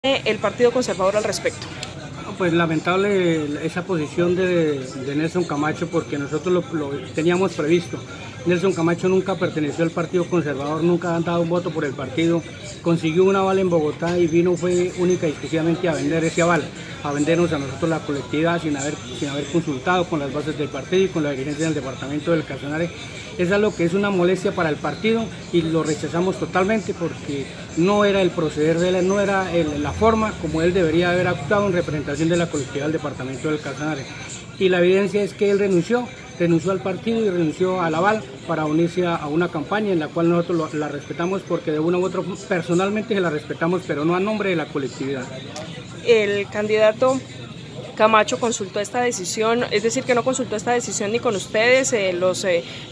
el Partido Conservador al respecto? Pues lamentable esa posición de Nelson Camacho, porque nosotros lo teníamos previsto. Nelson Camacho nunca perteneció al Partido Conservador, nunca han dado un voto por el partido, consiguió un aval en Bogotá y vino fue única y exclusivamente a vender ese aval, a vendernos a nosotros la colectividad sin haber consultado con las bases del partido y con la dirigencia del departamento del Casanare. Es algo que es una molestia para el partido y lo rechazamos totalmente porque no era el proceder de él, no era la forma como él debería haber actuado en representación de la colectividad del departamento del Casanare. Y la evidencia es que él renunció al partido y renunció al aval para unirse a una campaña en la cual nosotros la respetamos porque de una u otra personalmente se la respetamos, pero no a nombre de la colectividad. El candidato Camacho consultó esta decisión, es decir, que no consultó esta decisión ni con ustedes, los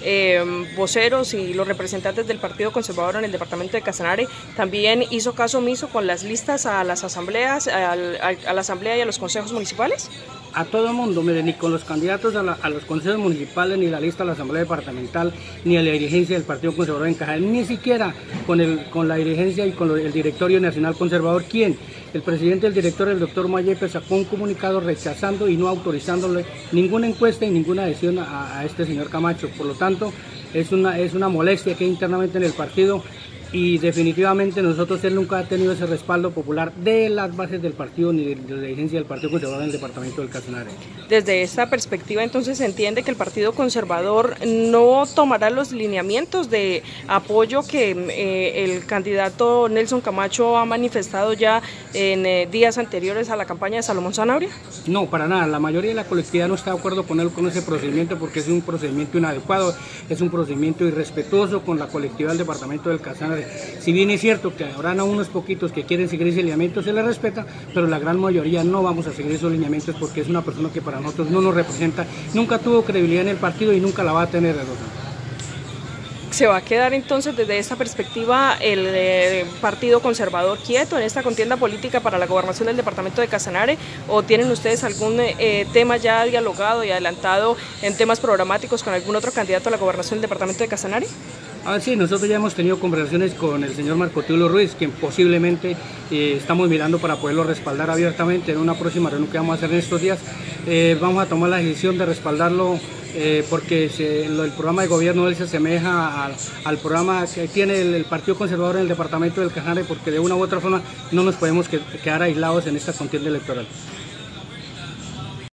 voceros y los representantes del Partido Conservador en el departamento de Casanare. También hizo caso omiso con las listas a las asambleas, a la asamblea y a los consejos municipales. A todo el mundo, mire, ni con los candidatos a los consejos municipales, ni la lista a la asamblea departamental, ni a la dirigencia del Partido Conservador en Casanare, ni siquiera con la dirigencia y con el directorio nacional conservador. ¿Quién? El presidente del directorio, el doctor Mayepe, sacó un comunicado rechazando y no autorizándole ninguna encuesta y ninguna adhesión a este señor Camacho. Por lo tanto, es una molestia que hay internamente en el partido. Y definitivamente él nunca ha tenido ese respaldo popular de las bases del partido ni de la dirigencia del Partido Conservador en el departamento del Casanare. Desde esta perspectiva, entonces, se entiende que el Partido Conservador no tomará los lineamientos de apoyo que el candidato Nelson Camacho ha manifestado ya en días anteriores a la campaña de Salomón Sanabria. No, para nada. La mayoría de la colectividad no está de acuerdo con ese procedimiento porque es un procedimiento inadecuado, es un procedimiento irrespetuoso con la colectividad del departamento del Casanare. Si bien es cierto que habrán a unos poquitos que quieren seguir ese lineamiento, se les respeta, pero la gran mayoría no vamos a seguir esos lineamientos porque es una persona que para nosotros no nos representa, nunca tuvo credibilidad en el partido y nunca la va a tener. ¿Se va a quedar entonces desde esta perspectiva el Partido Conservador quieto en esta contienda política para la gobernación del departamento de Casanare? ¿O tienen ustedes algún tema ya dialogado y adelantado en temas programáticos con algún otro candidato a la gobernación del departamento de Casanare? Sí, nosotros ya hemos tenido conversaciones con el señor Marco Tulio Ruiz, quien posiblemente estamos mirando para poderlo respaldar abiertamente en una próxima reunión que vamos a hacer en estos días. Vamos a tomar la decisión de respaldarlo porque el programa de gobierno de él se asemeja al programa que tiene el Partido Conservador en el departamento del Casanare, porque de una u otra forma no nos podemos quedar aislados en esta contienda electoral.